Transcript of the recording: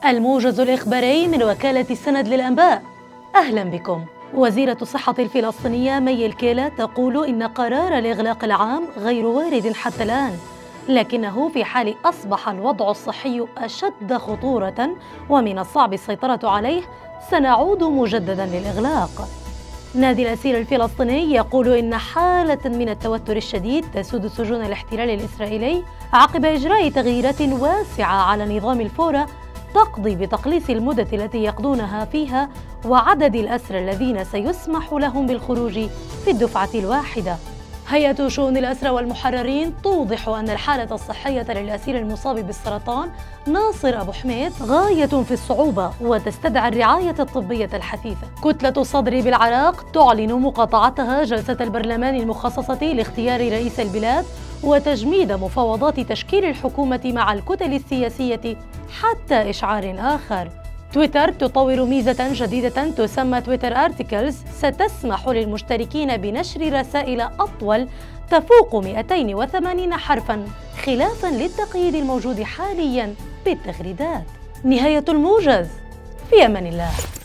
الموجز الإخباري من وكالة السند للأنباء. أهلا بكم. وزيرة الصحة الفلسطينية مي الكيلة تقول إن قرار الإغلاق العام غير وارد حتى الآن، لكنه في حال أصبح الوضع الصحي أشد خطورة ومن الصعب السيطرة عليه سنعود مجددا للإغلاق. نادي الأسير الفلسطيني يقول إن حالة من التوتر الشديد تسود سجون الاحتلال الإسرائيلي عقب إجراء تغييرات واسعة على نظام الفورة تقضي بتقليص المدة التي يقضونها فيها وعدد الأسرى الذين سيسمح لهم بالخروج في الدفعة الواحدة. هيئة شؤون الأسرى والمحررين توضح أن الحالة الصحية للأسير المصاب بالسرطان ناصر أبو حميد غاية في الصعوبة وتستدعي الرعاية الطبية الحثيثة. كتلة الصدر بالعراق تعلن مقاطعتها جلسة البرلمان المخصصة لاختيار رئيس البلاد وتجميد مفاوضات تشكيل الحكومة مع الكتل السياسية حتى إشعار آخر. تويتر تطور ميزة جديدة تسمى تويتر آرتيكلز ستسمح للمشتركين بنشر رسائل أطول تفوق 280 حرفاً خلافاً للتقييد الموجود حالياً بالتغريدات. نهاية الموجز، في أمان الله.